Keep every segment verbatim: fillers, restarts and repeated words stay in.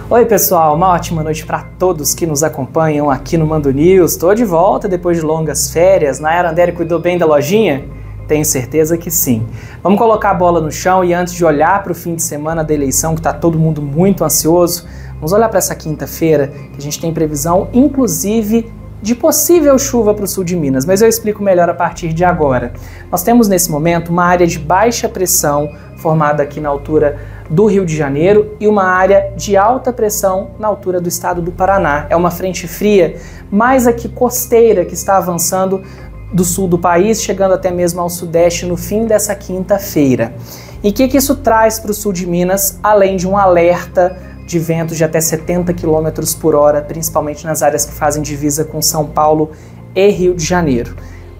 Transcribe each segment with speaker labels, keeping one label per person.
Speaker 1: Oi pessoal, uma ótima noite para todos que nos acompanham aqui no Mando News. Estou de volta depois de longas férias. Nayara Andere cuidou bem da lojinha? Tenho certeza que sim. Vamos colocar a bola no chão e antes de olhar para o fim de semana da eleição, que está todo mundo muito ansioso, vamos olhar para essa quinta-feira, que a gente tem previsão, inclusive, de possível chuva para o sul de Minas, mas eu explico melhor a partir de agora. Nós temos nesse momento uma área de baixa pressão formada aqui na altura do Rio de Janeiro e uma área de alta pressão na altura do estado do Paraná. É uma frente fria, mais aqui costeira, que está avançando do sul do país, chegando até mesmo ao sudeste no fim dessa quinta-feira. E o que, que isso traz para o sul de Minas, além de um alerta de ventos de até setenta quilômetros por hora, principalmente nas áreas que fazem divisa com São Paulo e Rio de Janeiro?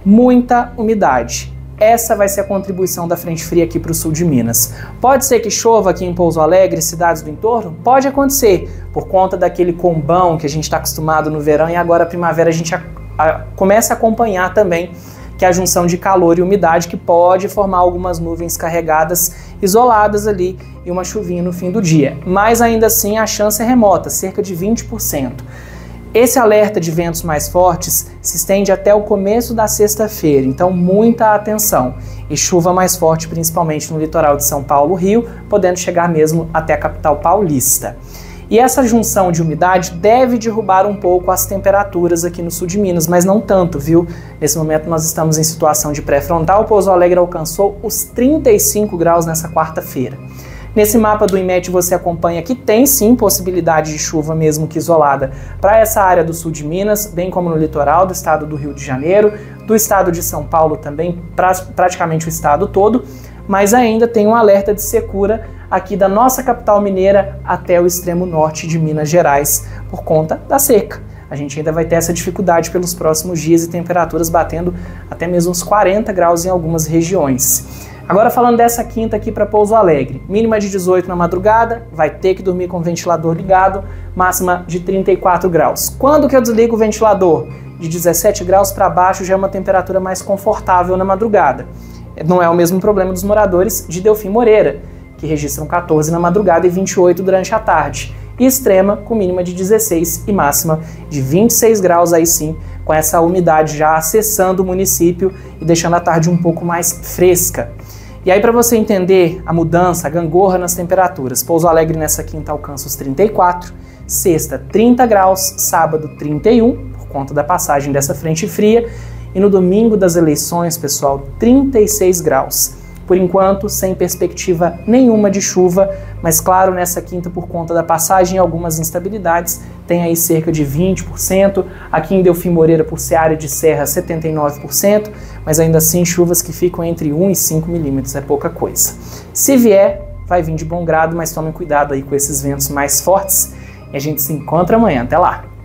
Speaker 1: Muita umidade. Essa vai ser a contribuição da frente fria aqui para o sul de Minas. Pode ser que chova aqui em Pouso Alegre e cidades do entorno? Pode acontecer, por conta daquele combão que a gente está acostumado no verão e agora a primavera a gente a, a, começa a acompanhar também, que é a junção de calor e umidade que pode formar algumas nuvens carregadas isoladas ali e uma chuvinha no fim do dia. Mas ainda assim a chance é remota, cerca de vinte por cento. Esse alerta de ventos mais fortes se estende até o começo da sexta-feira, então muita atenção. E chuva mais forte principalmente no litoral de São Paulo, Rio, podendo chegar mesmo até a capital paulista. E essa junção de umidade deve derrubar um pouco as temperaturas aqui no sul de Minas, mas não tanto, viu? Nesse momento nós estamos em situação de pré-frontal, Pouso Alegre alcançou os trinta e cinco graus nessa quarta-feira. Nesse mapa do IMET você acompanha que tem sim possibilidade de chuva mesmo que isolada para essa área do sul de Minas, bem como no litoral do estado do Rio de Janeiro, do estado de São Paulo também, pra, praticamente o estado todo, mas ainda tem um alerta de secura aqui da nossa capital mineira até o extremo norte de Minas Gerais, por conta da seca. A gente ainda vai ter essa dificuldade pelos próximos dias e temperaturas batendo até mesmo uns quarenta graus em algumas regiões. Agora falando dessa quinta aqui para Pouso Alegre, mínima de dezoito na madrugada, vai ter que dormir com o ventilador ligado, máxima de trinta e quatro graus. Quando que eu desligo o ventilador? De dezessete graus para baixo já é uma temperatura mais confortável na madrugada. Não é o mesmo problema dos moradores de Delfim Moreira, que registram quatorze na madrugada e vinte e oito durante a tarde. E extrema com mínima de dezesseis e máxima de vinte e seis graus, aí sim, com essa umidade já acessando o município e deixando a tarde um pouco mais fresca. E aí, para você entender a mudança, a gangorra nas temperaturas, Pouso Alegre nessa quinta alcança os trinta e quatro, sexta trinta graus, sábado trinta e um, por conta da passagem dessa frente fria, e no domingo das eleições, pessoal, trinta e seis graus. Por enquanto, sem perspectiva nenhuma de chuva, mas claro, nessa quinta, por conta da passagem e algumas instabilidades, tem aí cerca de vinte por cento, aqui em Delfim Moreira, por ser área de serra, setenta e nove por cento, mas ainda assim chuvas que ficam entre um e cinco milímetros, é pouca coisa. Se vier, vai vir de bom grado, mas tomem cuidado aí com esses ventos mais fortes, e a gente se encontra amanhã. Até lá!